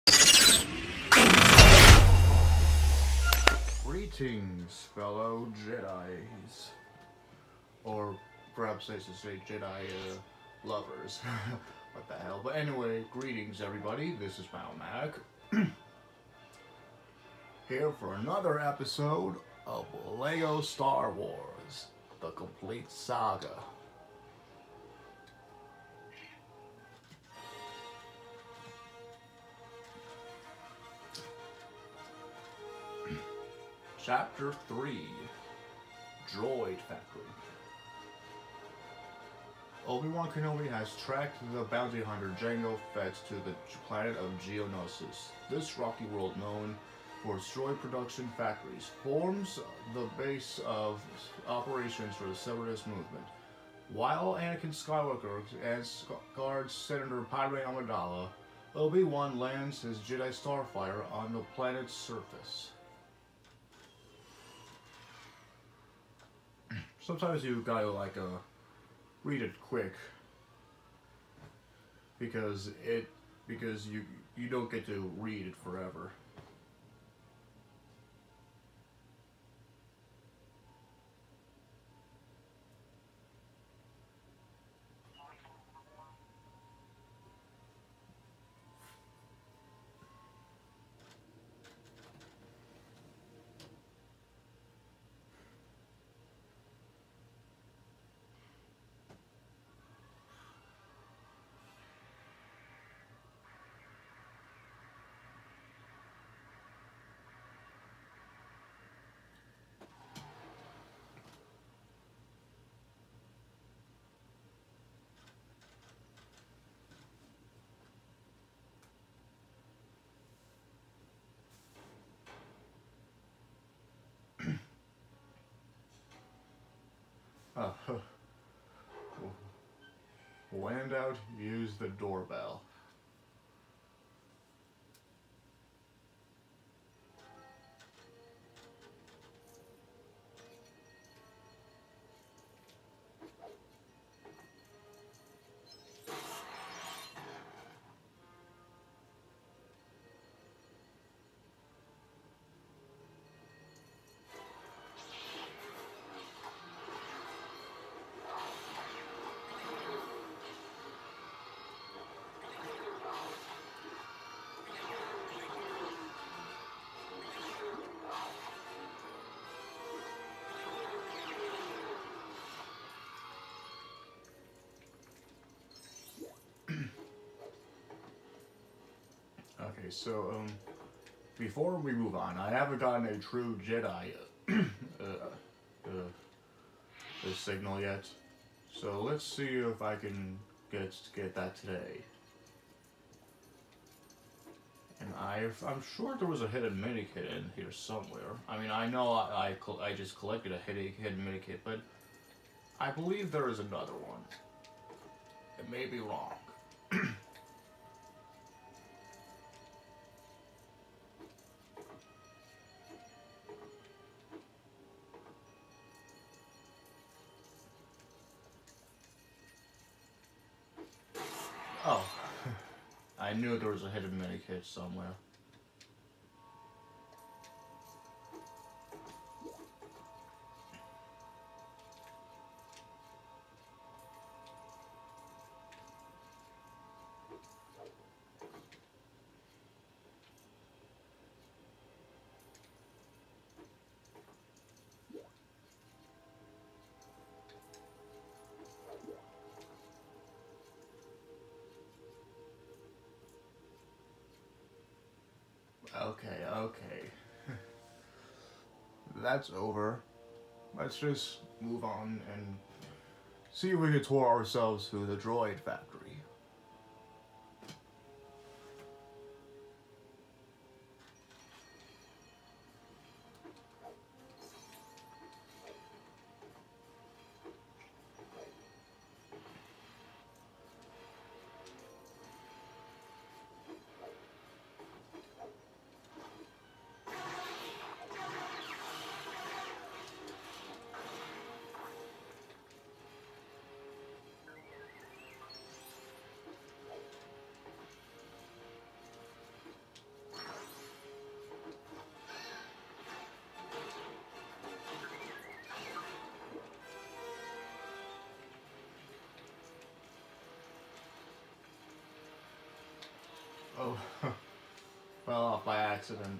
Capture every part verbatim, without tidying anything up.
Greetings, fellow Jedis. Or perhaps I should say Jedi uh, lovers. What the hell? But anyway, greetings everybody. This is Mac. Here for another episode of Lego Star Wars, the complete saga. Chapter three, Droid Factory. Obi Wan Kenobi has tracked the bounty hunter Jango Fett to the planet of Geonosis. This rocky world, known for its droid production factories, forms the base of operations for the Separatist movement. While Anakin Skywalker and guards Senator Padme Amidala, Obi-Wan lands his Jedi Starfighter on the planet's surface. Sometimes you gotta like uh, read it quick because it because you you don't get to read it forever. Uh, land out, use the doorbell. Okay, so, um, before we move on, I haven't gotten a true Jedi, uh, uh, uh, signal yet, so let's see if I can get, get that today. And I, I'm sure there was a hidden mini-kit in here somewhere. I mean, I know I, I, I just collected a hidden, hidden mini-kit, but I believe there is another one. It may be wrong. Oh, I knew there was a hidden mini-kit somewhere. Okay, okay. That's over. Let's just move on and see if we can tour ourselves through the droid factory. Oh, fell off by accident.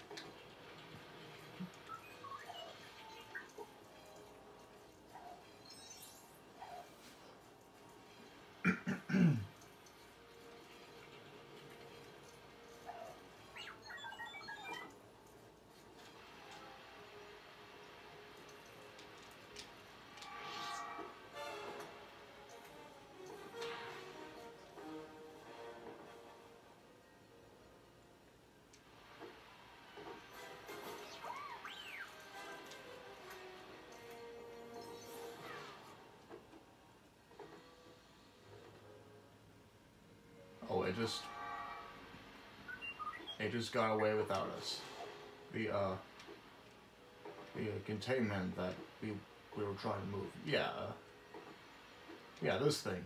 Oh, it just... It just got away without us. The, uh... The uh, containment that we, we were trying to move. Yeah. Uh, yeah, this thing.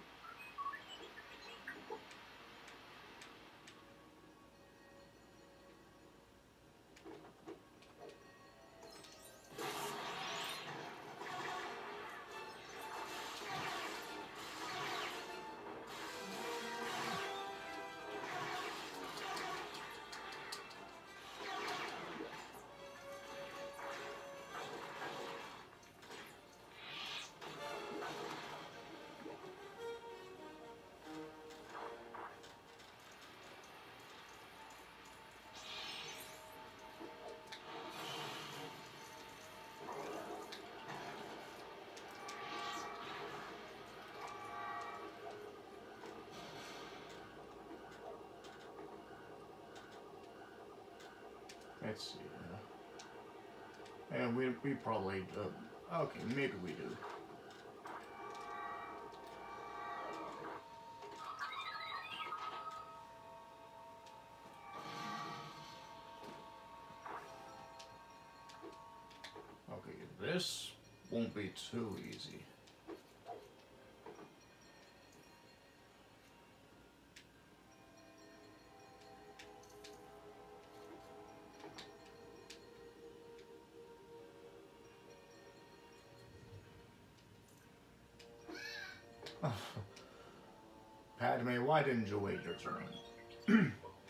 Let's see. Uh, and we we probably uh, okay, maybe we do. Okay, this won't be too easy. Padme, why didn't you wait your turn?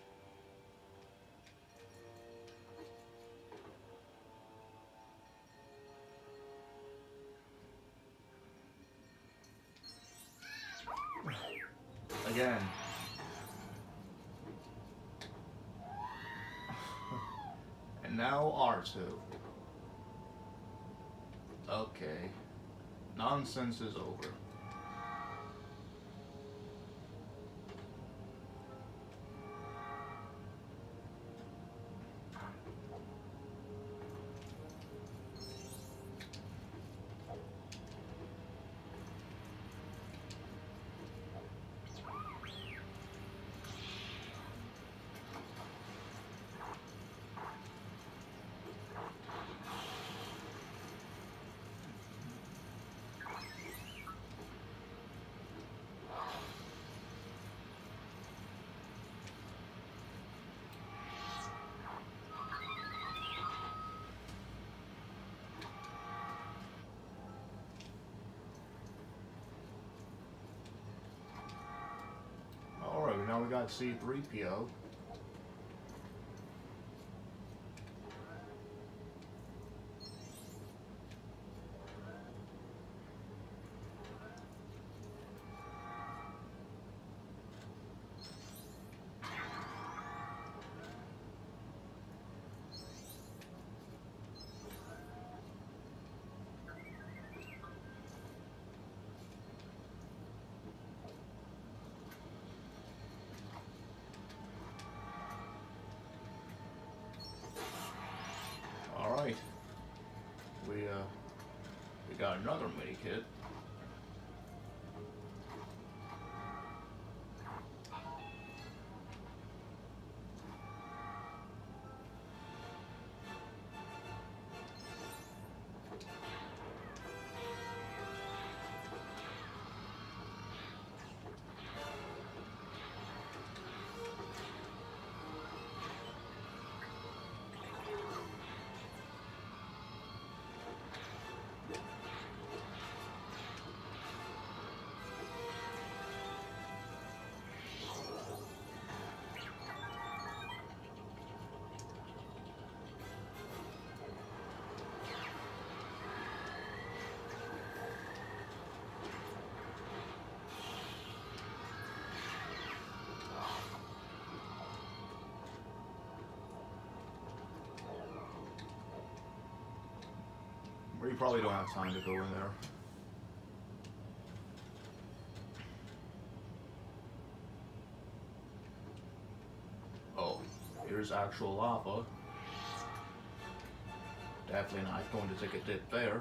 Again. And now R two. Okay. Nonsense is over. Now we got C three P O. We, uh, we got another mini kit. Or you probably don't have time to go in there. Oh, here's actual lava. Definitely not going to take a dip there.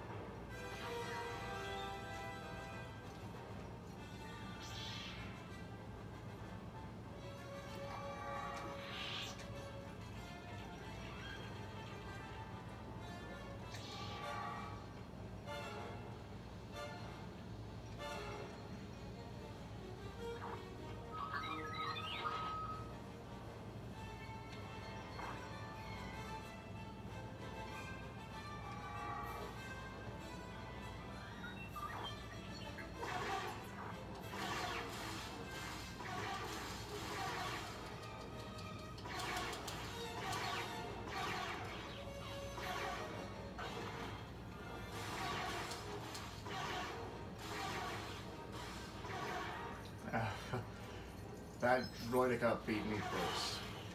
That droid got beat me first.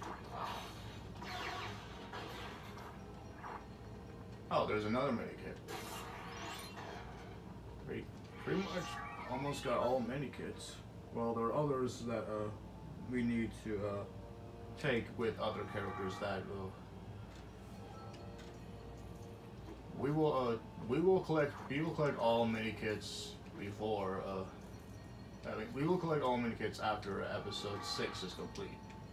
Oh, there's another mini-kit. Pretty, pretty much almost got all mini-kits. Well, there are others that uh, we need to uh, take with other characters that uh, we will uh, we will collect we will collect all mini-kits before. Uh, I mean, we will collect all mini-kits after episode six is complete.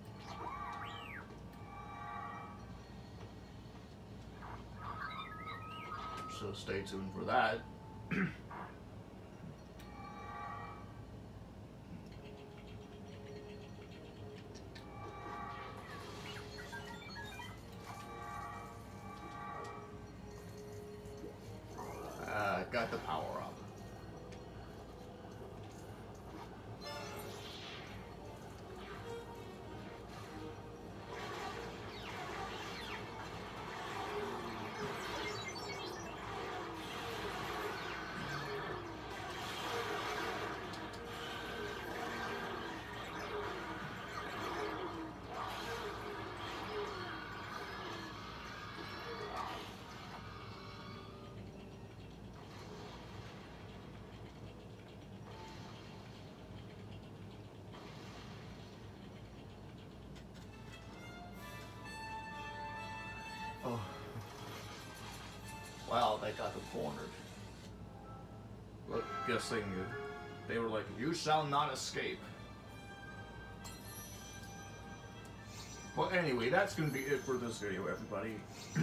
So stay tuned for that. uh, got the power up. Oh. Wow, they got them cornered. Look, guessing they were like, "You shall not escape." Well, anyway, that's gonna be it for this video, everybody.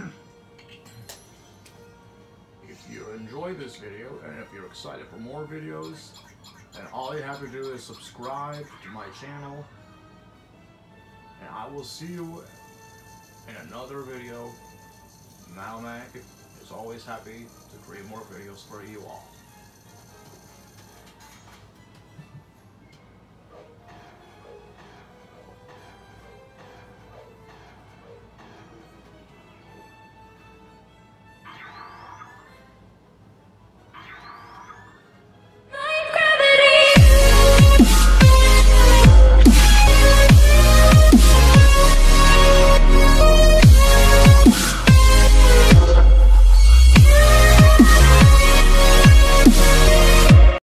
If you enjoy this video, and if you're excited for more videos, then all you have to do is subscribe to my channel. And I will see you in another video. Now, Mac is always happy to create more videos for you all.